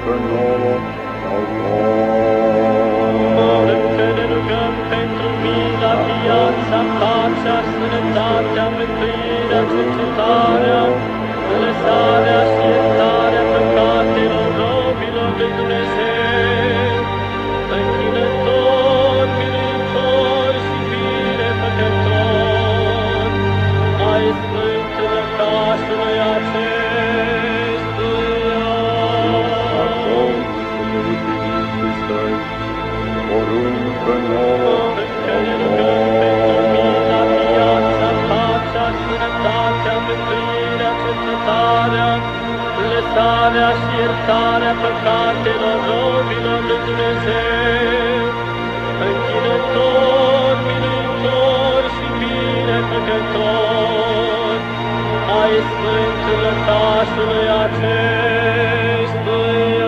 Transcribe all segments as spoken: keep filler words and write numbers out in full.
poruncă nouă dau Poruncă ne rugăm pentru mila, viața, pacea, sănătatea, mântuirea, cercetarea, lăsarea și iertarea păcatelor robilor lui Dumnezeu, închinător, biruitor și binefăcător ai Sfântul Lăcașului acestuia. Poruncă nouă Poruncă ne rugăm pentru mila, viața, pacea, sănătatea, mântuirea, cercetarea, lăsarea și iertarea păcatelor robilor lui Dumnezeu, închinător, biruitor și binefăcător ai Sfântul Lăcașului acestuia.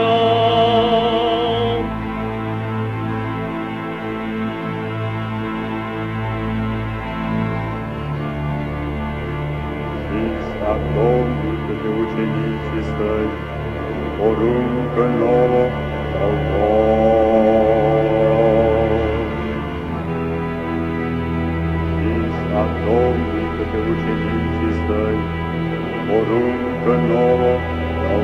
a Domnului către ucenicii săi, poruncă nouă dau Zis a Domnului către ucenicii săi, poruncă nouă dau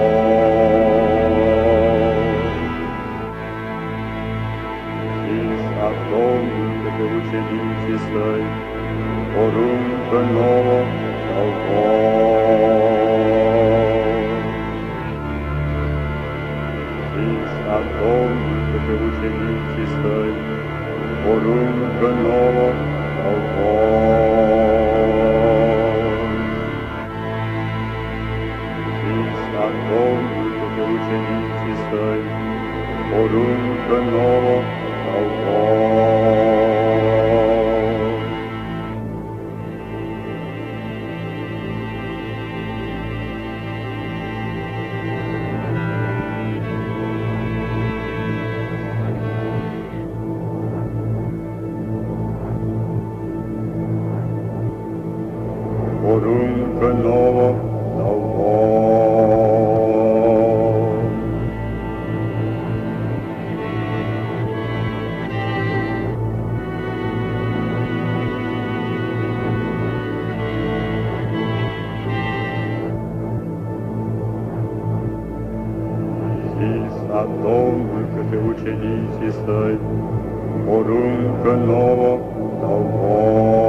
Zis a Domnului către ucenicii săi, poruncă nouă dau Zis a Domnului către ucenicii săi, poruncă nouă dau Zis a Domnului către ucenicii săi, poruncă nouă dau poruncă nouă dau Zis a Domnului către ucenicii săi, poruncă nouă dau